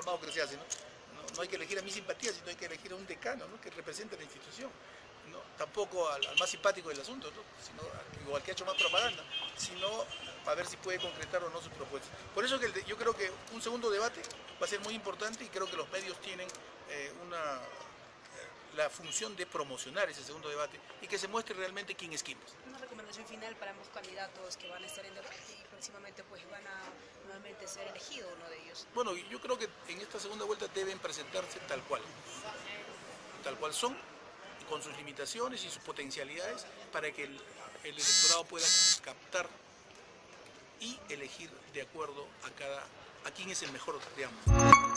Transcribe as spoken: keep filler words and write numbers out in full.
entramado que se hace, ¿no? No, no hay que elegir a mi simpatía, sino hay que elegir a un decano, ¿no? Que represente a la institución, ¿no? Tampoco al, al más simpático del asunto, ¿no? Sino al, o al que ha hecho más propaganda, sino para ver si puede concretar o no sus propuestas. Por eso que el, yo creo que un segundo debate va a ser muy importante y creo que los medios tienen eh, una... la función de promocionar ese segundo debate y que se muestre realmente quién es quién. Una recomendación final para ambos candidatos que van a estar en debate y próximamente pues van a nuevamente ser elegidos uno de ellos. Bueno, yo creo que en esta segunda vuelta deben presentarse tal cual, tal cual son, con sus limitaciones y sus potencialidades, para que el, el electorado pueda captar y elegir de acuerdo a cada, a quién es el mejor de ambos.